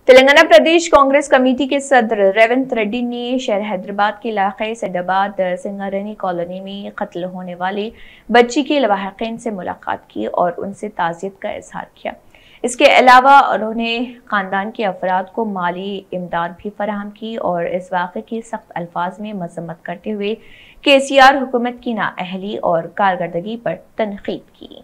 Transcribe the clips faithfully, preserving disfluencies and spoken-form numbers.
तेलंगाना प्रदेश Congress committee के सदर रेवंत रेड्डी ने शहर हैदराबाद के इलाके सैदाबाद सिंगर कॉलोनी में कत्ल होने वाली बच्ची के लवाहिकीन से मुलाकात की और उनसे ताज़ियत का इजहार किया। इसके अलावा उन्होंने खानदान के अफराद को माली इमदाद भी फराहम की और इस वाक़े की सख्त अल्फाज में मजम्मत करते हुए के सी आर हुकूमत की नाअहली और कारकर्दगी पर तनकीद की।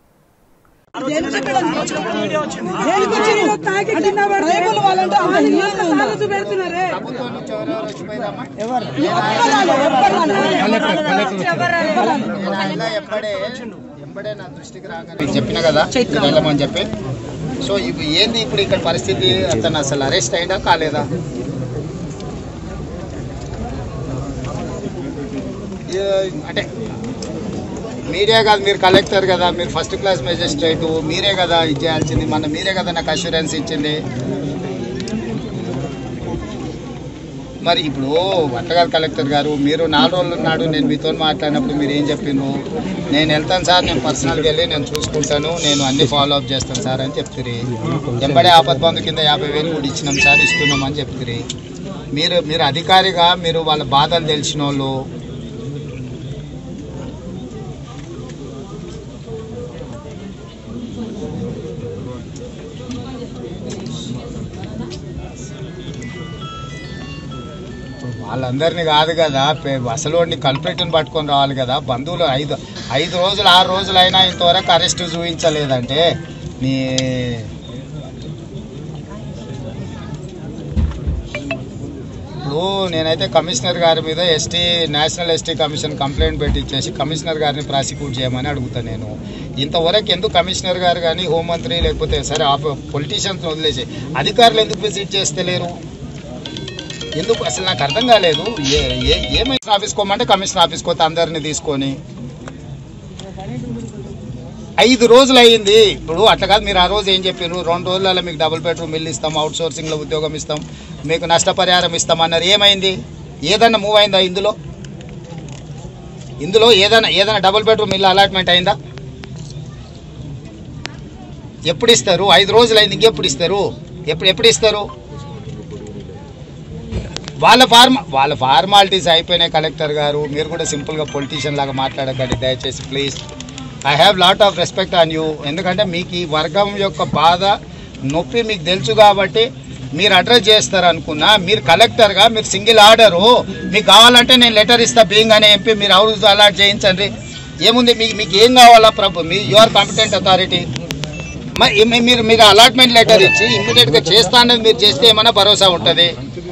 చెప్పిన కదా వెళ్ళమని చెప్పి సో ఏంది ఇప్పుడు ఇక్కడ పరిస్థితి అతను అసలు అరెస్ట్ అయ్యిందా కాలేదా అంటే మీరే కదా మీరు కలెక్టర్ కదా మీరు ఫస్ట్ క్లాస్ మెజిస్ట్రేట్ మీరే కదా ఇది చేయాల్సింది మన మీరే కదా నాకు అష్యూరెన్స్ ఇచ్చింది మరి ఇప్పుడు వట్టగారు కలెక్టర్ గారు మీరు నాలుగు రోజులు ఉన్నాడు నేను మీతో మాట్లాడినప్పుడు మీరు ఏం చెప్పిండ్రు నేను వెళ్తాను సార్ నేను పర్సనల్గా వెళ్ళి నేను చూసుకుంటాను నేను అన్ని ఫాలో అప్ చేస్తాను సార్ అని చెప్తారు ఎంబడే ఆపద్ బంధు కింద యాభై వేలు కూడా ఇచ్చినాం సార్ ఇస్తున్నాం అని చెప్తారు మీరు మీరు అధికారిగా మీరు వాళ్ళ బాధలు తెలిసిన వాళ్ళు వాళ్ళందరినీ కాదు కదా అసలు కల్ప్రిట్ని పట్టుకొని రావాలి కదా బంధువులు ఐదు ఐదు రోజులు ఆరు రోజులు అయినా ఇంతవరకు అరెస్ట్ చూపించలేదంటే నీ ఇప్పుడు నేనైతే కమిషనర్ గారి మీద ST national ST commission complaint పెట్టించేసి కమిషనర్ గారిని ప్రాసిక్యూట్ చేయమని అడుగుతాను నేను ఇంతవరకు ఎందుకు కమిషనర్ గారు కానీ హోంమంత్రి లేకపోతే సరే పొలిటీషియన్స్ వదిలేసి అధికారులు ఎందుకు విజిట్ చేస్తలేరు ఎందుకు అసలు నాకు అర్థం కాలేదు ఏమైనా ఆఫీస్కోమంటే కమిషనర్ ఆఫీస్కి పోతే అందరినీ తీసుకొని ఐదు రోజులు అయ్యింది ఇప్పుడు అట్లా కాదు మీరు ఆ రోజు ఏం చెప్పారు రెండు రోజులలో మీకు డబుల్ బెడ్రూమ్ ఇల్లు ఇస్తాం అవుట్ సోర్సింగ్లో ఉద్యోగం ఇస్తాం మీకు నష్టపరిహారం ఇస్తాం అన్నారు ఏమైంది ఏదన్నా మూవ్ అయిందా ఇందులో ఇందులో ఏదైనా ఏదైనా డబుల్ బెడ్రూమ్ ఇల్లు అలాట్మెంట్ అయిందా ఎప్పుడు ఇస్తారు ఐదు రోజులు అయింది ఇంకెప్పుడు ఇస్తారు ఎప్పుడు ఎప్పుడు ఇస్తారు వాళ్ళ ఫార్మా వాళ్ళ ఫార్మాలిటీస్ అయిపోయినాయి కలెక్టర్ గారు మీరు కూడా సింపుల్గా పొలిటీషియన్ లాగా మాట్లాడకండి దయచేసి please I have lot of respect on you ఎందుకంటే మీకు ఈ వర్గం యొక్క బాధ నొప్పి మీకు తెలుసు కాబట్టి మీరు అడ్రస్ చేస్తారు అనుకున్నా మీరు కలెక్టర్గా మీరు సింగిల్ ఆర్డరు మీకు కావాలంటే నేను లెటర్ ఇస్తా బీయింగ్ అనే ఎంపీ మీరు హౌస్ అలాట్ చేయించండి ఏముంది మీకు మీకు ఏం కావాలా ప్రభు మీ యువర్ కాంపిటెంట్ అథారిటీ మరి మీరు మీరు అలాట్మెంట్ లెటర్ ఇచ్చి ఇమ్మీడియట్గా చేస్తా అన్నది మీరు చేస్తే ఏమైనా భరోసా ఉంటుంది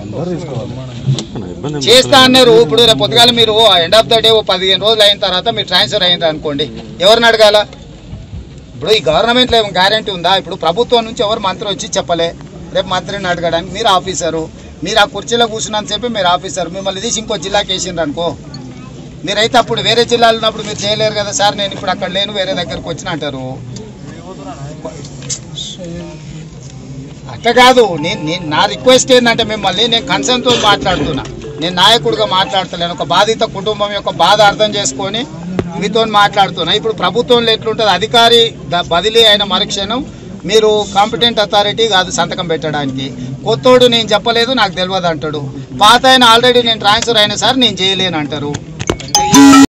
చేస్తా అన్నారు ఇప్పుడు రేపు పొద్దుగాల మీరు ఎండ్ ఆఫ్ ద డే ఓ పదిహేను రోజులు అయిన తర్వాత మీరు ట్రాన్స్ఫర్ అయినారు అనుకోండి ఎవరిని అడగాల ఇప్పుడు ఈ గవర్నమెంట్లో ఏమో గ్యారంటీ ఉందా ఇప్పుడు ప్రభుత్వం నుంచి ఎవరు మంత్రి వచ్చి చెప్పలే రేపు మంత్రిని అడగడానికి మీరు ఆఫీసరు మీరు ఆ కుర్చీలో కూర్చున్నాను చెప్పి మీరు ఆఫీసరు మిమ్మల్ని తీసి ఇంకో జిల్లాకి వేసిండ్రు అనుకో మీరైతే అప్పుడు వేరే జిల్లాలో ఉన్నప్పుడు మీరు చేయలేరు కదా సార్ నేను ఇప్పుడు అక్కడ లేను వేరే దగ్గరకు వచ్చిన అంటారు అట్లా కాదు నేను నేను నా రిక్వెస్ట్ ఏంటంటే మిమ్మల్ని నేను కన్సర్న్తో మాట్లాడుతున్నా నేను నాయకుడిగా మాట్లాడతలేను ఒక బాధిత కుటుంబం యొక్క బాధ అర్థం చేసుకొని మీతో మాట్లాడుతున్నా ఇప్పుడు ప్రభుత్వంలో ఎట్లుంటుంది అధికారి బదిలీ అయిన మరుక్షణం మీరు కాంపిటెంట్ అథారిటీ కాదు సంతకం పెట్టడానికి కొత్తోడు నేను చెప్పలేదు నాకు తెలియదు అంటాడు పాత అయిన ఆల్రెడీ నేను ట్రాన్స్ఫర్ అయినా సార్ నేను చేయలేను అంటారు